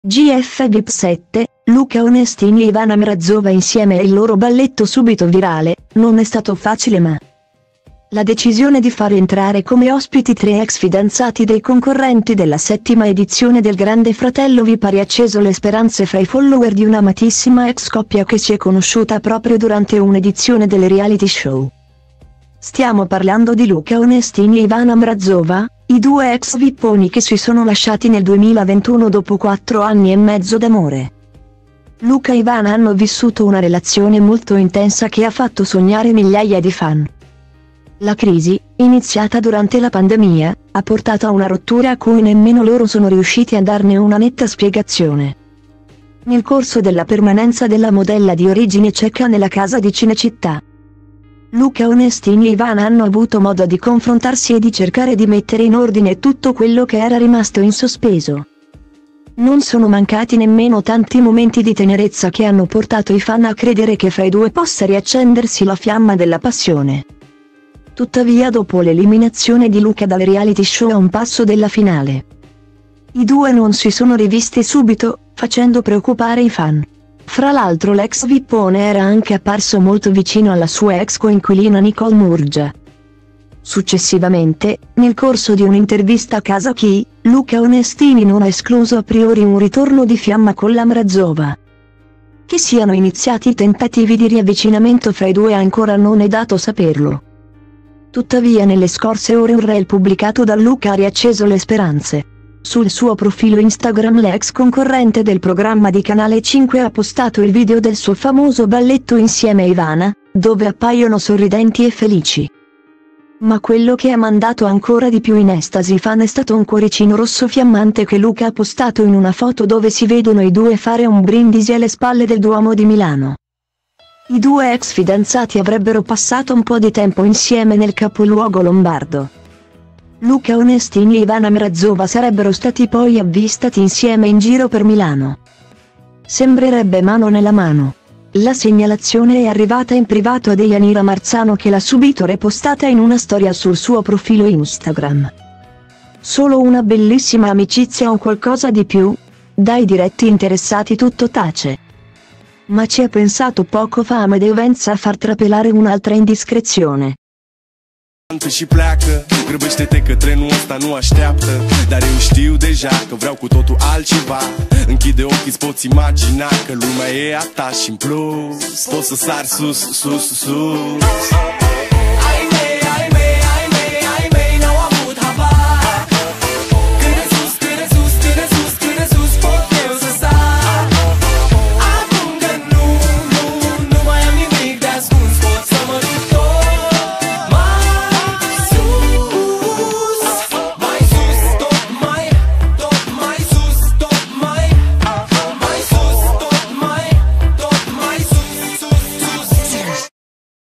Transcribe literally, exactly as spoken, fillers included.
G F V I P sette, Luca Onestini e Ivana Mrazova insieme e il loro balletto subito virale, non è stato facile ma la decisione di far entrare come ospiti tre ex fidanzati dei concorrenti della settima edizione del Grande Fratello V I P ha riacceso le speranze fra i follower di un'amatissima ex coppia che si è conosciuta proprio durante un'edizione del reality show. Stiamo parlando di Luca Onestini e Ivana Mrazova, i due ex vipponi che si sono lasciati nel duemilaventuno dopo quattro anni e mezzo d'amore. Luca e Ivana hanno vissuto una relazione molto intensa che ha fatto sognare migliaia di fan. La crisi, iniziata durante la pandemia, ha portato a una rottura a cui nemmeno loro sono riusciti a darne una netta spiegazione. Nel corso della permanenza della modella di origine ceca nella casa di Cinecittà, Luca Onestini e Ivana hanno avuto modo di confrontarsi e di cercare di mettere in ordine tutto quello che era rimasto in sospeso. Non sono mancati nemmeno tanti momenti di tenerezza che hanno portato i fan a credere che fra i due possa riaccendersi la fiamma della passione. Tuttavia, dopo l'eliminazione di Luca dal reality show a un passo dalla finale, i due non si sono rivisti subito, facendo preoccupare i fan. Fra l'altro l'ex vippone era anche apparso molto vicino alla sua ex coinquilina Nicole Murgia. Successivamente, nel corso di un'intervista a Casa Chi, Luca Onestini non ha escluso a priori un ritorno di fiamma con la Mrazova. Che siano iniziati i tentativi di riavvicinamento fra i due ancora non è dato saperlo. Tuttavia nelle scorse ore un reel pubblicato da Luca ha riacceso le speranze. Sul suo profilo Instagram l'ex concorrente del programma di Canale cinque ha postato il video del suo famoso balletto insieme a Ivana, dove appaiono sorridenti e felici. Ma quello che ha mandato ancora di più in estasi i fan è stato un cuoricino rosso fiammante che Luca ha postato in una foto dove si vedono i due fare un brindisi alle spalle del Duomo di Milano. I due ex fidanzati avrebbero passato un po' di tempo insieme nel capoluogo lombardo. Luca Onestini e Ivana Mrazova sarebbero stati poi avvistati insieme in giro per Milano. Sembrerebbe mano nella mano. La segnalazione è arrivata in privato a Deianira Marzano che l'ha subito repostata in una storia sul suo profilo Instagram. Solo una bellissima amicizia o qualcosa di più? Dai diretti interessati tutto tace. Ma ci ha pensato poco fa Amedeo Vența a far trapelare un'altra indiscrezione. Și pleacă, grăbește-te că trenul ăsta nu așteaptă. Dar eu știu deja că vreau cu totul altceva. Închide ochii, îți poți imagina că lumea e a ta și în plus poți să sari sus, sus, sus.